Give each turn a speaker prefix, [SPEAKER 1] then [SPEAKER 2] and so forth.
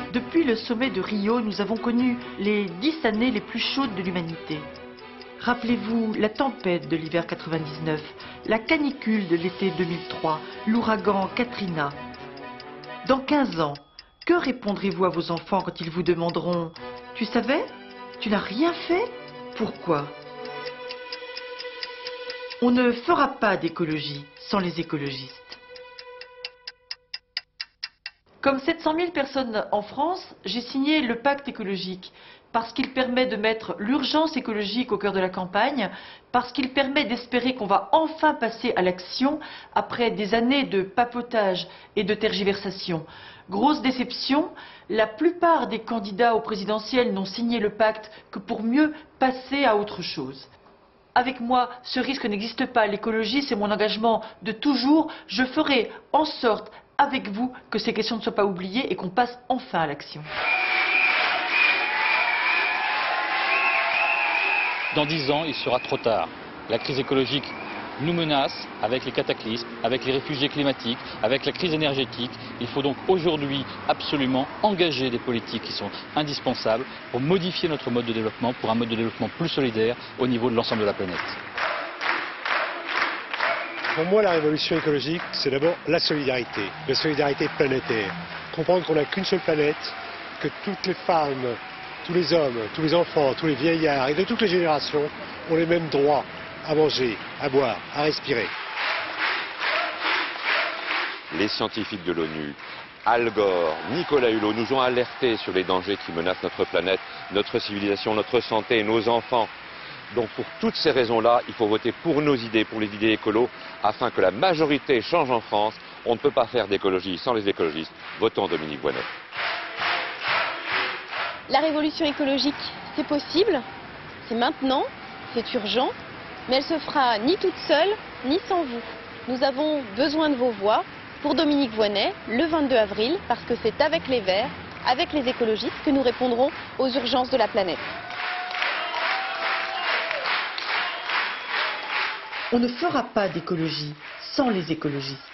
[SPEAKER 1] Depuis le sommet de Rio, nous avons connu les 10 années les plus chaudes de l'humanité. Rappelez-vous la tempête de l'hiver 99, la canicule de l'été 2003, l'ouragan Katrina. Dans 15 ans, que répondrez-vous à vos enfants quand ils vous demanderont « Tu savais? Tu n'as rien fait? Pourquoi ?» On ne fera pas d'écologie sans les écologistes. Comme 700 000 personnes en France, j'ai signé le pacte écologique parce qu'il permet de mettre l'urgence écologique au cœur de la campagne, parce qu'il permet d'espérer qu'on va enfin passer à l'action après des années de papotage et de tergiversation. Grosse déception, la plupart des candidats au présidentiel n'ont signé le pacte que pour mieux passer à autre chose. Avec moi, ce risque n'existe pas. L'écologie, c'est mon engagement de toujours. Je ferai en sorte avec vous que ces questions ne soient pas oubliées et qu'on passe enfin à l'action.
[SPEAKER 2] Dans 10 ans, il sera trop tard. La crise écologique nous menace avec les cataclysmes, avec les réfugiés climatiques, avec la crise énergétique. Il faut donc aujourd'hui absolument engager des politiques qui sont indispensables pour modifier notre mode de développement, pour un mode de développement plus solidaire au niveau de l'ensemble de la planète.
[SPEAKER 3] Pour moi, la révolution écologique, c'est d'abord la solidarité planétaire. Comprendre qu'on n'a qu'une seule planète, que toutes les femmes, tous les hommes, tous les enfants, tous les vieillards et de toutes les générations ont les mêmes droits à manger, à boire, à respirer.
[SPEAKER 4] Les scientifiques de l'ONU, Al Gore, Nicolas Hulot nous ont alertés sur les dangers qui menacent notre planète, notre civilisation, notre santé et nos enfants. Donc pour toutes ces raisons-là, il faut voter pour nos idées, pour les idées écolos, afin que la majorité change en France. On ne peut pas faire d'écologie sans les écologistes. Votons Dominique Voynet.
[SPEAKER 5] La révolution écologique, c'est possible, c'est maintenant, c'est urgent, mais elle se fera ni toute seule, ni sans vous. Nous avons besoin de vos voix pour Dominique Voynet le 22 avril, parce que c'est avec les Verts, avec les écologistes, que nous répondrons aux urgences de la planète.
[SPEAKER 1] On ne fera pas d'écologie sans les écologistes.